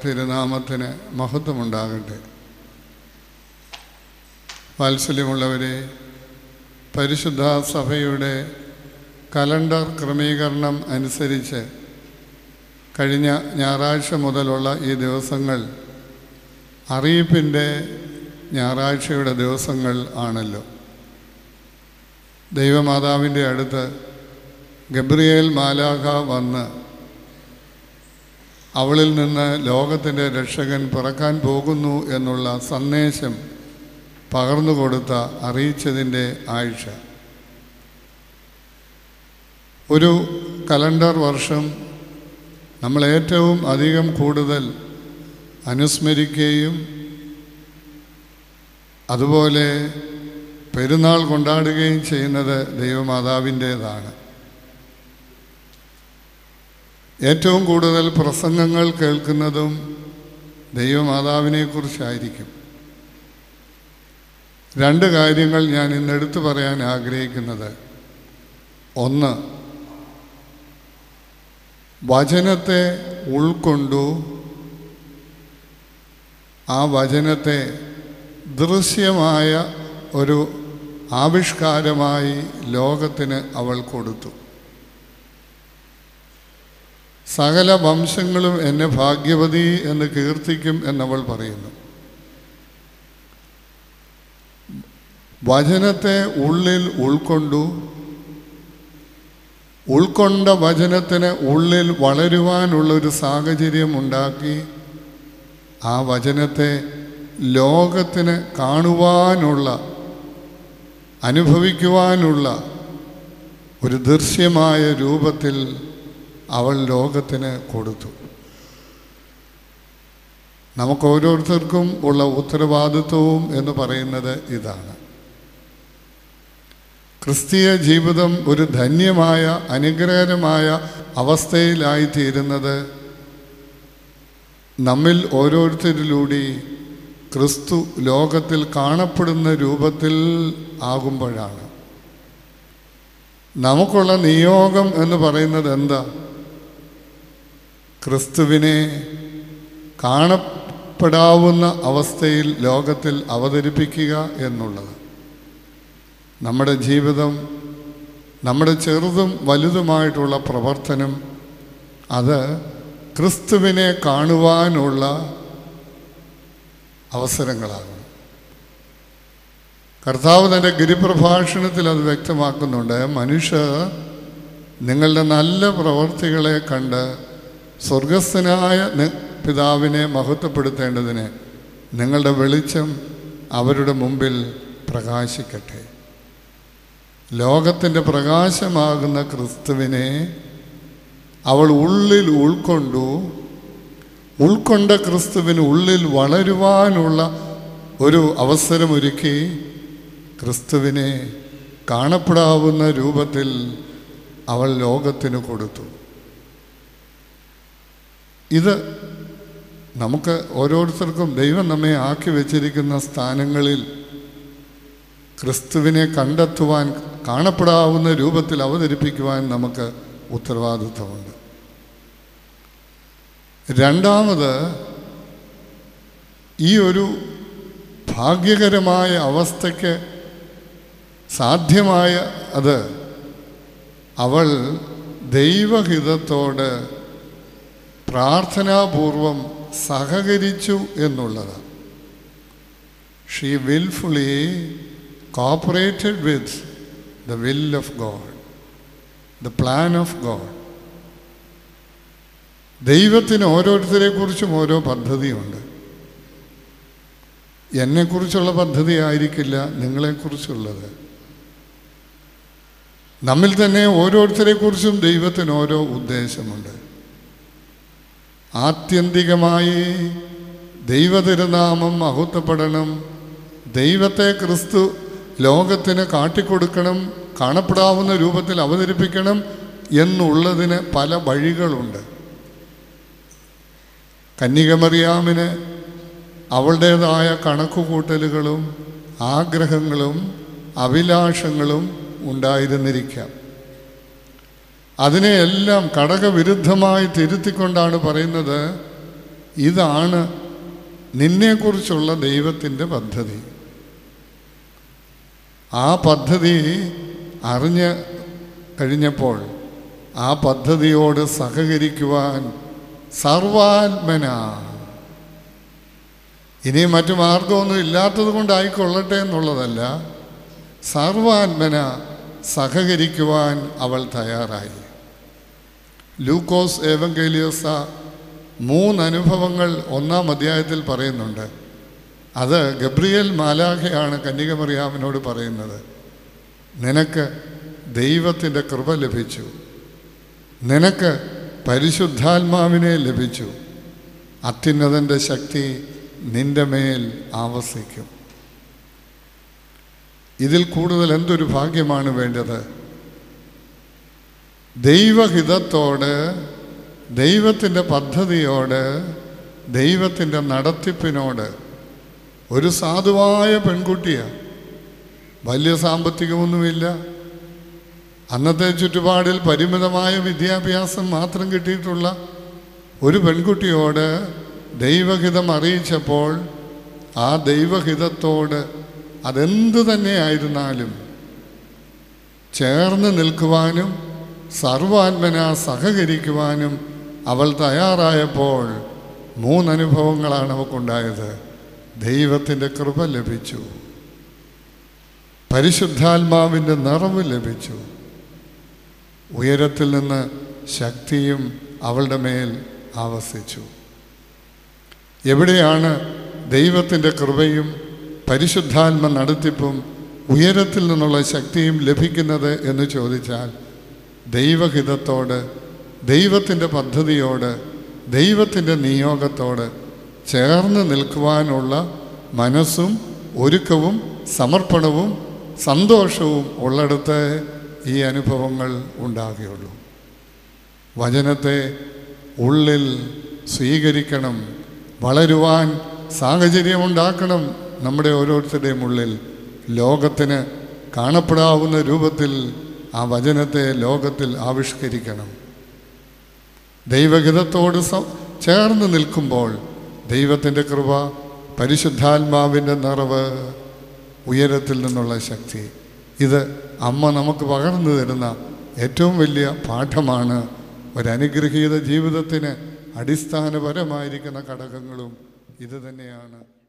തിരുനാമത്തിന് മഹത്വമുണ്ടാകട്ടെ. വാത്സല്യമുള്ളവരെ, പരിശുദ്ധ സഭയുടെ കലണ്ടർ ക്രമീകരണം അനുസരിച്ച് കഴിഞ്ഞ ഞായറാഴ്ച മുതലുള്ള ഈ ദിവസങ്ങൾ അറിയിപ്പിൻ്റെ ഞായറാഴ്ചയുടെ ദിവസങ്ങൾ ആണല്ലോ. ദൈവമാതാവിൻ്റെ അടുത്ത് ഗബ്രിയേൽ മാലാഖ വന്ന് അവളിൽ നിന്ന് ലോകത്തിൻ്റെ രക്ഷകൻ പിറക്കാൻ പോകുന്നു എന്നുള്ള സന്ദേശം പകർന്നുകൊടുത്ത അറിയിച്ചതിൻ്റെ ആഴ്ച. ഒരു കലണ്ടർ വർഷം നമ്മൾ ഏറ്റവും അധികം കൂടുതൽ അനുസ്മരിക്കുകയും അതുപോലെ പെരുന്നാൾ കൊണ്ടാടുകയും ചെയ്യുന്നത് ദൈവമാതാവിൻ്റേതാണ്. ഏറ്റവും കൂടുതൽ പ്രസംഗങ്ങൾ കേൾക്കുന്നതും ദൈവമാതാവിനെക്കുറിച്ചായിരിക്കും. രണ്ട് കാര്യങ്ങൾ ഞാൻ ഇന്നെടുത്തു പറയാൻ ആഗ്രഹിക്കുന്നത്. ഒന്ന്, വചനത്തെ ഉൾക്കൊണ്ടു ആ വചനത്തെ ദൃശ്യമായ ഒരു ആവിഷ്കാരമായി ലോകത്തിന് അവൾ കൊടുത്തു. സകല വംശങ്ങളും എന്നെ ഭാഗ്യവതി എന്ന് കീർത്തിക്കും എന്നവൾ പറയുന്നു. വചനത്തെ ഉള്ളിൽ ഉൾക്കൊണ്ട വചനത്തിന് ഉള്ളിൽ വളരുവാനുള്ളൊരു സാഹചര്യം ഉണ്ടാക്കി ആ വചനത്തെ ലോകത്തിന് കാണുവാനുള്ള, അനുഭവിക്കുവാനുള്ള ഒരു ദൃശ്യമായ രൂപത്തിൽ അവൾ ലോകത്തിന് കൊടുത്തു. നമുക്ക് ഓരോരുത്തർക്കും ഉള്ള ഉത്തരവാദിത്വവും എന്ന് പറയുന്നത് ഇതാണ്. ക്രിസ്തീയ ജീവിതം ഒരു ധന്യമായ, അനുഗ്രഹകരമായ അവസ്ഥയിലായിത്തീരുന്നത് നമ്മിൽ ഓരോരുത്തരിലൂടെ ക്രിസ്തു ലോകത്തിൽ കാണപ്പെടുന്ന രൂപത്തിൽ ആകുമ്പോഴാണ്. നമുക്കുള്ള നിയോഗം എന്ന് പറയുന്നത് എന്താ? ക്രിസ്തുവിനെ കാണപ്പെടാവുന്ന അവസ്ഥയിൽ ലോകത്തിൽ അവതരിപ്പിക്കുക എന്നുള്ളത്. നമ്മുടെ ജീവിതം, നമ്മുടെ ചെറുതും വലുതുമായിട്ടുള്ള പ്രവർത്തനം, അത് ക്രിസ്തുവിനെ കാണുവാനുള്ള അവസരങ്ങളാകും. കർത്താവ് തൻ്റെ ഗിരിപ്രഭാഷണത്തിൽ അത് വ്യക്തമാക്കുന്നുണ്ട്. മനുഷ്യർ നിങ്ങളുടെ നല്ല പ്രവർത്തികളെ കണ്ട് സ്വർഗസ്ഥനായ പിതാവിനെ മഹത്വപ്പെടുത്തേണ്ടതിന് നിങ്ങളുടെ വെളിച്ചം അവരുടെ മുമ്പിൽ പ്രകാശിക്കട്ടെ. ലോകത്തിൻ്റെ പ്രകാശമാകുന്ന ക്രിസ്തുവിനെ അവൾ ഉള്ളിൽ ഉൾക്കൊണ്ട ക്രിസ്തുവിന് ഉള്ളിൽ വളരുവാനുള്ള ഒരു അവസരമൊരുക്കി ക്രിസ്തുവിനെ കാണപ്പെടാവുന്ന രൂപത്തിൽ അവൾ ലോകത്തിന് കൊടുത്തു. ഇത് നമുക്ക് ഓരോരുത്തർക്കും ദൈവം നമ്മെ ആക്കി വച്ചിരിക്കുന്ന സ്ഥാനങ്ങളിൽ ക്രിസ്തുവിനെ കണ്ടെത്തുവാൻ, കാണപ്പെടാവുന്ന രൂപത്തിൽ അവതരിപ്പിക്കുവാൻ നമുക്ക് ഉത്തരവാദിത്വമുണ്ട്. രണ്ടാമത്, ഈ ഒരു ഭാഗ്യകരമായ അവസ്ഥയ്ക്ക് സാധ്യമായ അത് അവൾ ദൈവഹിതത്തോട് പ്രാർത്ഥനാപൂർവം സഹകരിച്ചു എന്നുള്ളത്. She willfully cooperated with the will of God, the plan of God. ദൈവത്തിന് ഓരോരുത്തരെക്കുറിച്ചും ഓരോ പദ്ധതിയുണ്ട്. എന്നെക്കുറിച്ചുള്ള പദ്ധതി ആയിരിക്കില്ല നിങ്ങളെക്കുറിച്ചുള്ളത്. നമ്മിൽ തന്നെ ഓരോരുത്തരെക്കുറിച്ചും ദൈവത്തിന് ഓരോ ഉദ്ദേശമുണ്ട്. ആത്യന്തികമായി ദൈവതിരുനാമം മഹത്വപ്പെടണം, ദൈവത്തെ ക്രിസ്തു ലോകത്തിന് കാട്ടിക്കൊടുക്കണം, കാണപ്പെടാവുന്ന രൂപത്തിൽ അവതരിപ്പിക്കണം എന്നുള്ളതിന് പല വഴികളുണ്ട്. കന്യകമറിയാമിന് അവളുടേതായ കണക്കുകൂട്ടലുകളും ആഗ്രഹങ്ങളും അഭിലാഷങ്ങളും ഉണ്ടായിരുന്നിരിക്കാം. അതിനെയെല്ലാം ഘടകവിരുദ്ധമായി തിരുത്തിക്കൊണ്ടാണ് പറയുന്നത്, ഇതാണ് നിന്നെക്കുറിച്ചുള്ള ദൈവത്തിൻ്റെ പദ്ധതി. ആ പദ്ധതി അറിഞ്ഞ് കഴിഞ്ഞപ്പോൾ ആ പദ്ധതിയോട് സഹകരിക്കുവാൻ സർവാത്മന, ഇനി മറ്റു മാർഗമൊന്നും ഇല്ലാത്തത് കൊണ്ടായിക്കൊള്ളട്ടെ എന്നുള്ളതല്ല, സർവാത്മന സഹകരിക്കുവാൻ അവൾ തയ്യാറായി. ലൂക്കോസ് ഏവങ്കേലിയോസ 3 അനുഭവങ്ങൾ 1-ാം അധ്യായത്തിൽ പറയുന്നുണ്ട്. അത് ഗബ്രിയേൽ മാലാഖയാണ് കന്യകമറിയാമിനോട് പറയുന്നത്. നിനക്ക് ദൈവത്തിൻ്റെ കൃപ ലഭിച്ചു, നിനക്ക് പരിശുദ്ധാത്മാവിനെ ലഭിച്ചു, അത്യുന്നതൻ്റെ ശക്തി നിന്റെ മേൽ ആവസിക്കും. ഇതിൽ കൂടുതൽ എന്തൊരു ഭാഗ്യമാണ് വേണ്ടത്? ദൈവഹിതത്തോട്, ദൈവത്തിൻ്റെ പദ്ധതിയോട്, ദൈവത്തിൻ്റെ നടത്തിപ്പിനോട് ഒരു സാധുവായ പെൺകുട്ടിയാണ്. വലിയ സാമ്പത്തികമൊന്നുമില്ല. അന്നത്തെ ചുറ്റുപാടിൽ പരിമിതമായ വിദ്യാഭ്യാസം മാത്രം കിട്ടിയിട്ടുള്ള ഒരു പെൺകുട്ടിയോട് ദൈവഹിതം അറിയിച്ചപ്പോൾ ആ ദൈവഹിതത്തോട് അതെന്തു തന്നെയായിരുന്നാലും ചേർന്ന് നിൽക്കുവാനും സർവാത്മന സഹകരിക്കുവാനും അവൾ തയ്യാറായപ്പോൾ 3 അനുഭവങ്ങളാണ് അവൾക്കുണ്ടായത്. ദൈവത്തിൻ്റെ കൃപ ലഭിച്ചു, പരിശുദ്ധാത്മാവിൻ്റെ നിറവ് ലഭിച്ചു, ഉയരത്തിൽ നിന്ന് ശക്തിയും അവളുടെ മേൽ ആവസിച്ചു. എവിടെയാണ് ദൈവത്തിൻ്റെ കൃപയും പരിശുദ്ധാത്മ നടത്തിപ്പും ഉയരത്തിൽ നിന്നുള്ള ശക്തിയും ലഭിക്കുന്നത് എന്ന് ചോദിച്ചാൽ, ദൈവഹിതത്തോട്, ദൈവത്തിൻ്റെ പദ്ധതിയോട്, ദൈവത്തിൻ്റെ നിയോഗത്തോട് ചേർന്ന് നിൽക്കുവാനുള്ള മനസ്സും ഒരുക്കവും സമർപ്പണവും സന്തോഷവും ഉള്ളിടത്ത് ഈ അനുഭവങ്ങൾ ഉണ്ടാകുകയുള്ളൂ. വചനത്തെ ഉള്ളിൽ സ്വീകരിക്കണം, വളരുവാൻ സാഹചര്യമുണ്ടാക്കണം. നമ്മുടെ ഓരോരുത്തരുടെയും ഉള്ളിൽ ലോകത്തിന് കാണപ്പെടാവുന്ന രൂപത്തിൽ ആ വചനത്തെ ലോകത്തിൽ ആവിഷ്കരിക്കണം. ദൈവഹിതത്തോട് ചേർന്ന് നിൽക്കുമ്പോൾ ദൈവത്തിൻ്റെ കൃപ, പരിശുദ്ധാത്മാവിൻ്റെ നിറവ്, ഉയരത്തിൽ നിന്നുള്ള ശക്തി, ഇത് അമ്മ നമുക്ക് പകർന്നു തരുന്ന ഏറ്റവും വലിയ പാഠമാണ്. ഒരനുഗ്രഹീത ജീവിതത്തിന് അടിസ്ഥാനപരമായിരിക്കുന്ന ഘടകങ്ങളും ഇത് തന്നെയാണ്.